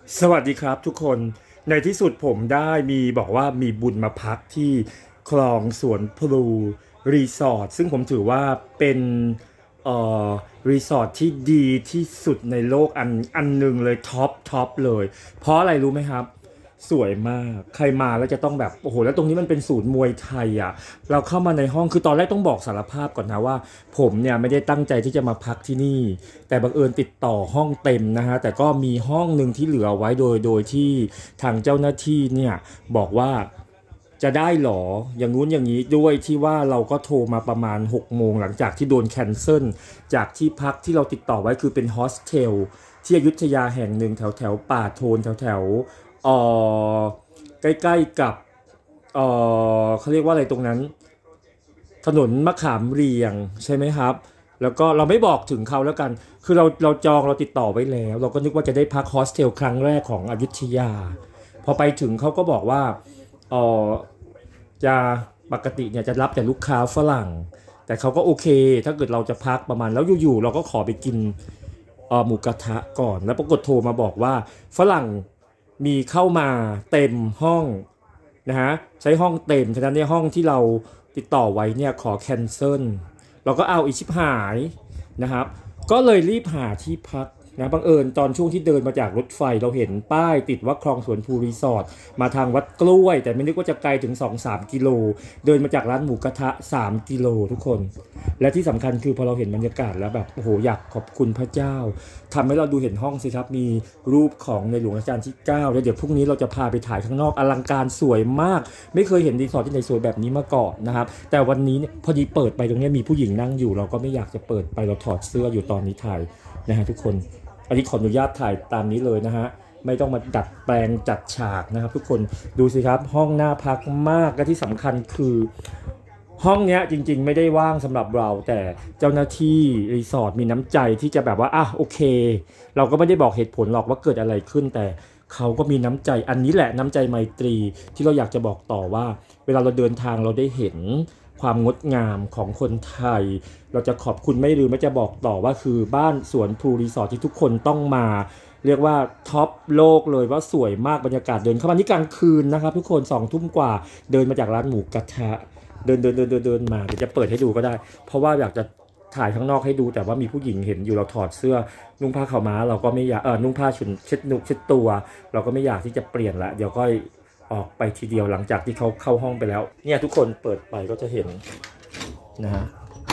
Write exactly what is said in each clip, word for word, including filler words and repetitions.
สวัสดีครับทุกคนในที่สุดผมได้มีบอกว่ามีบุญมาพักที่คลองสวนพลูรีสอร์ทซึ่งผมถือว่าเป็นเอ่อรีสอร์ทที่ดีที่สุดในโลกอันอันหนึ่งเลยท็อปท็อปเลยเพราะอะไรรู้ไหมครับสวยมากใครมาแล้วจะต้องแบบโอ้โหแล้วตรงนี้มันเป็นศูนย์มวยไทยอ่ะเราเข้ามาในห้องคือตอนแรกต้องบอกสารภาพก่อนนะว่าผมเนี่ยไม่ได้ตั้งใจที่จะมาพักที่นี่ แต่บังเอิญติดต่อห้องเต็มนะฮะแต่ก็มีห้องหนึ่งที่เหลือไว้โดยโดยที่ทางเจ้าหน้าที่เนี่ยบอกว่าจะได้หรออย่างงู้นอย่างนี้ด้วยที่ว่าเราก็โทรมาประมาณหกโมงหลังจากที่โดนแคนเซิลจากที่พักที่เราติดต่อไว้คือเป็นโฮสเทลที่อยุธยาแห่งหนึ่งแถวแถวป่าโทนแถวแถวเออใกล้ๆกับเออเขาเรียกว่าอะไรตรงนั้น ถนนมะขามเรียงใช่ไหมครับแล้วก็เราไม่บอกถึงเขาแล้วกันคือเราเราจองเราติดต่อไว้แล้วเราก็นึกว่าจะได้พักโฮสเทลครั้งแรกของอยุธยาพอไปถึงเขาก็บอกว่าเออจะปกติเนี่ยจะรับแต่ลูกค้าฝรั่งแต่เขาก็โอเคถ้าเกิดเราจะพักประมาณแล้วอยู่ๆเราก็ขอไปกินเออหมูกระทะก่อนแล้วปรากฏโทรมาบอกว่าฝรั่งมีเข้ามาเต็มห้องนะฮะใช้ห้องเต็มฉะนั้นในห้องที่เรา ติดต่อไว้เนี่ยขอแคนเซิลเราก็เอาอีชิบหายนะครับก็เลยรีบหาที่พักนะบังเอิญตอนช่วงที่เดินมาจากรถไฟเราเห็นป้ายติดว่าคลองสวนภูรีสอร์ทมาทางวัดกล้วยแต่ไม่นึกว่าจะไกลถึง สองถึงสาม กิโลเดินมาจากร้านหมูกระทะสามกิโลทุกคนและที่สำคัญคือพอเราเห็นบรรยากาศแล้วแบบโอ้โหอยากขอบคุณพระเจ้าทำให้เราดูเห็นห้องสิครับมีรูปของในหลวงรัชกาลที่เก้าแล้วเดี๋ยวพรุ่งนี้เราจะพาไปถ่ายข้างนอกอลังการสวยมากไม่เคยเห็นรีสอร์ทที่ไหนสวยแบบนี้มาก่อนนะครับแต่วันนี้เนี่ยพอดีเปิดไปตรงนี้มีผู้หญิงนั่งอยู่เราก็ไม่อยากจะเปิดไปเราถอดเสื้ออยู่ตอนนี้ถ่ายนะฮะทุกคนอันนี้ขออนุญาตถ่ายตามนี้เลยนะฮะไม่ต้องมาดัดแปลงจัดฉากนะครับทุกคนดูสิครับห้องน่าพักมากและที่สำคัญคือห้องเนี้ยจริงๆไม่ได้ว่างสำหรับเราแต่เจ้าหน้าที่รีสอร์ทมีน้ำใจที่จะแบบว่าอ่ะโอเคเราก็ไม่ได้บอกเหตุผลหรอกว่าเกิดอะไรขึ้นแต่เขาก็มีน้ำใจอันนี้แหละน้ำใจไมตรีที่เราอยากจะบอกต่อว่าเวลาเราเดินทางเราได้เห็นความงดงามของคนไทยเราจะขอบคุณไม่ลืมไม่จะบอกต่อว่าคือบ้านสวนพลูรีสอร์ทที่ทุกคนต้องมาเรียกว่าท็อปโลกเลยว่าสวยมากบรรยากาศเดินเข้ามานี่กลางคืนนะครับทุกคนสองทุ่มกว่าเดินมาจากร้านหมูกระทะเดินเดินเดินเดินเดินมาเดี๋ยวจะเปิดให้ดูก็ได้เพราะว่าอยากจะถ่ายข้างนอกให้ดูแต่ว่ามีผู้หญิงเห็นอยู่เราถอดเสื้อนุ่งผ้าขาวม้าเราก็ไม่อยากเออนุ่งผ้าชุนเช็ดนุกเช็ดตัวเราก็ไม่อยากที่จะเปลี่ยนละเดี๋ยวก็ออกไปทีเดียวหลังจากที่เขาเข้าห้องไปแล้วเนี่ยทุกคนเปิดไปก็จะเห็นนะฮะ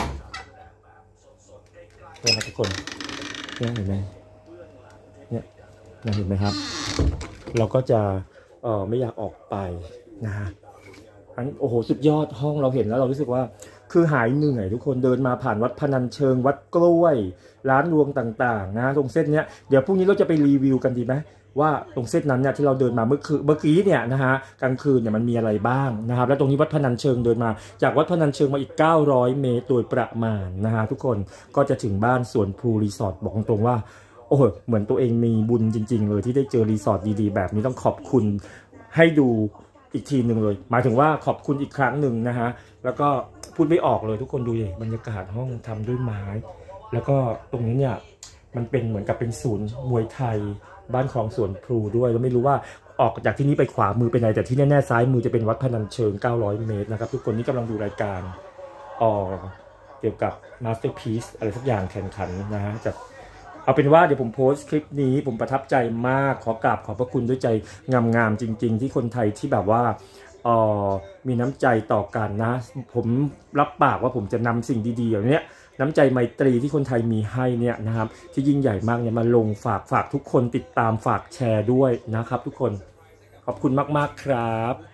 เนี่ยครับทุกคนเนี่ยเห็นไหมเนี่ยเห็นไหมครับเราก็จะเออไม่อยากออกไปนะฮะอันโอ้โหสุดยอดห้องเราเห็นแล้วเรารู้สึกว่าคือหายเหนื่อยทุกคนเดินมาผ่านวัดพนัญเชิงวัดกล้วยร้านรวงต่างๆนะตรงเส้นเนี้ยเดี๋ยวพรุ่งนี้เราจะไปรีวิวกันดีไหมว่าตรงเส้นนั้นเนี่ยที่เราเดินมาเมื่อคืนเมื่อกี้เนี่ยนะฮะกลางคืนเนี่ยมันมีอะไรบ้างนะครับแล้วตรงนี้วัดพนัญเชิงเดินมาจากวัดพนัญเชิงมาอีกเก้าร้อยเมตรโดยประมาณนะฮะทุกคนก็จะถึงบ้านสวนพลูรีสอร์ทบอกตรงว่าโอ้โหเหมือนตัวเองมีบุญจริงๆเลยที่ได้เจอรีสอร์ทดีๆแบบนี้ต้องขอบคุณให้ดูอีกทีหนึ่งเลยหมายถึงว่าขอบคุณอีกครั้งหนึ่งนะฮะแล้วก็พูดไม่ออกเลยทุกคนดูเลยบรรยากาศห้องทำด้วยไม้แล้วก็ตรงนี้เนี่ยมันเป็นเหมือนกับเป็นศูนย์มวยไทยบ้านคลองสวนพลูด้วยแล้วไม่รู้ว่าออกจากที่นี้ไปขวามือไปไหนแต่ที่แน่ๆซ้ายมือจะเป็นวัดพนัญเชิงเก้าร้อยเมตรนะครับทุกคนนี่กำลังดูรายการออเกี่ยวกับ Masterpiece อะไรสักอย่างแข่งขันนะฮะจะเอาเป็นว่าเดี๋ยวผมโพสต์คลิปนี้ผมประทับใจมากขอกราบขอบพระคุณด้วยใจงามๆจริงๆที่คนไทยที่แบบว่าเอ่อมีน้ำใจต่อกันนะผมรับปากว่าผมจะนำสิ่งดีๆอย่างเนี้ยน้ำใจไมตรีที่คนไทยมีให้เนี่ยนะครับที่ยิ่งใหญ่มากเนี่ยมาลงฝากฝากทุกคนติดตามฝากแชร์ด้วยนะครับทุกคนขอบคุณมากๆครับ